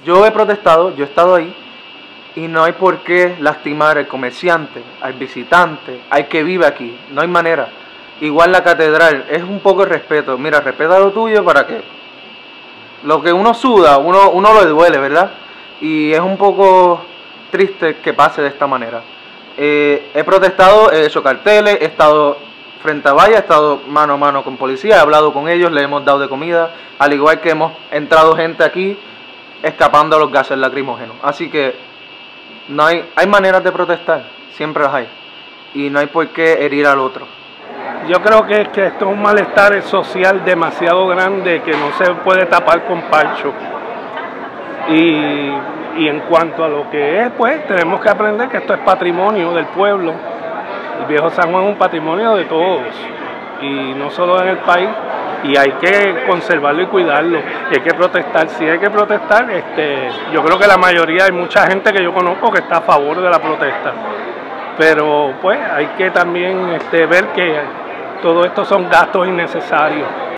Yo he protestado, yo he estado ahí, y no hay por qué lastimar al comerciante, al visitante, al que vive aquí, no hay manera. Igual la catedral, es un poco de respeto. Mira, respeta lo tuyo para que lo que uno suda, uno lo duele, ¿verdad? Y es un poco triste que pase de esta manera. He protestado, he hecho carteles, he estado frente a vallas, he estado mano a mano con policía, he hablado con ellos, le hemos dado de comida, al igual que hemos entrado gente aquí escapando a los gases lacrimógenos. Así que no hay maneras de protestar, siempre las hay. Y no hay por qué herir al otro. Yo creo que esto es un malestar social demasiado grande que no se puede tapar con parcho. Y en cuanto a lo que es, pues tenemos que aprender que esto es patrimonio del pueblo. El viejo San Juan es un patrimonio de todos, y no solo en el país, y hay que conservarlo y cuidarlo, y hay que protestar. Si hay que protestar, yo creo que la mayoría, hay mucha gente que yo conozco que está a favor de la protesta, pero pues hay que también ver que todo esto son gastos innecesarios.